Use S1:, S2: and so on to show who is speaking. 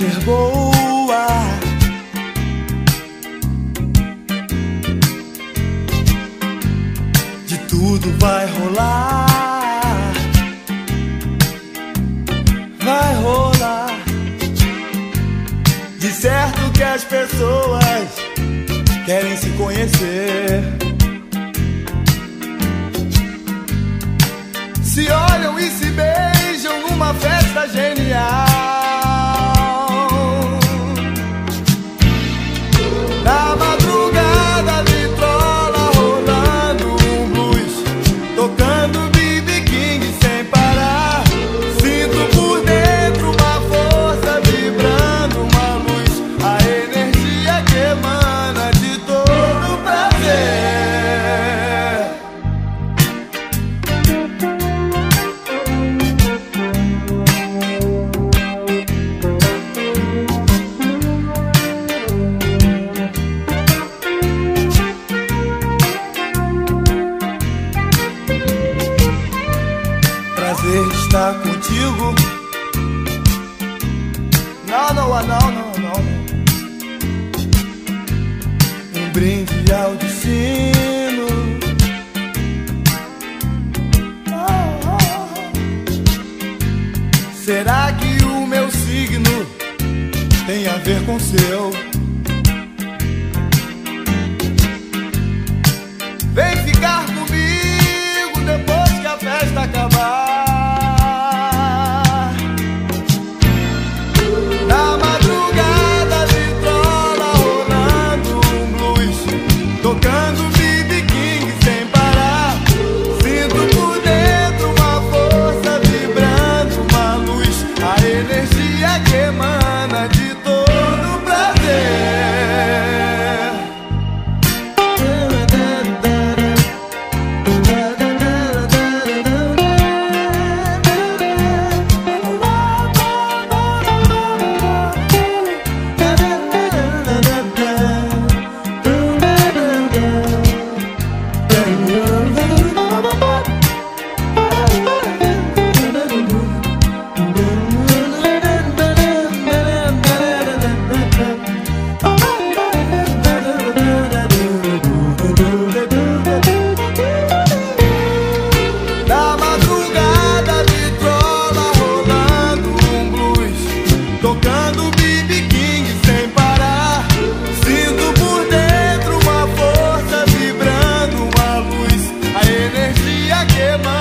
S1: ser boa. De tudo vai rolar, vai rolar. De certo que as pessoas querem se conhecer, se olham e se beijam numa festa genial. Na madrugada vitrola rolando um blues, tocando B.B. King sem parar. Sinto por dentro uma força vibrando, uma luz, a energia que emana de todo prazer. Prazer estar contigo. Não, não, não, não, não. Um brinde ao destino. Será que o meu signo tem a ver com o seu? Vem ficar comigo depois que a festa acabar. Na madrugada vitrola rolando um blues, tocando B.B. King sem parar. Sinto por dentro uma força vibrando, uma luz, a energia que emana de todo prazer. Tocando B.B. King sem parar. Sinto por dentro uma força vibrando, uma luz, a energia que emana.